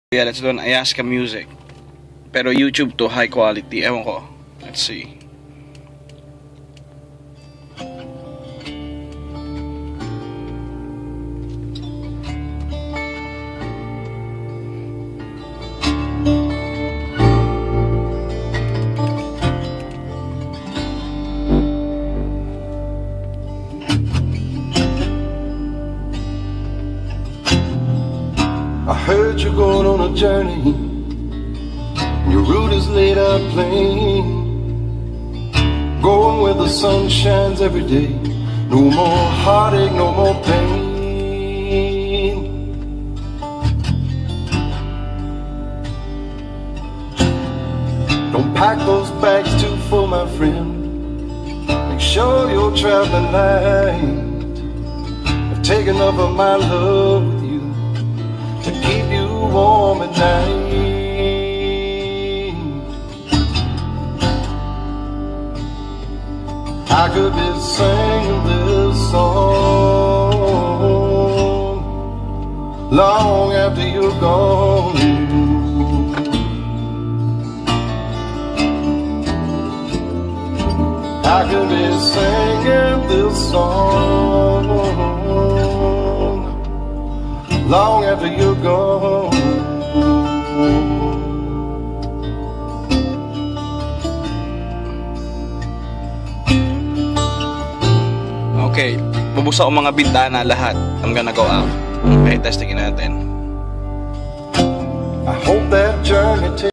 Yeah, let's do an Ayaska music. Pero YouTube to, high quality. Ewan ko. Let's see. I heard you're going on a journey. Your route is laid out plain. Going where the sun shines every day. No more heartache, no more pain. Don't pack those bags too full, my friend. Make sure you're traveling light. I've taken enough of my love with you to keep you warm at night. I could be singing this song long after you're gone. I could be singing this song long after you're gone. Okay, bubuksan ko mga bintana lahat. I'm gonna go out. Okay, testingin natin. I hope that journey takes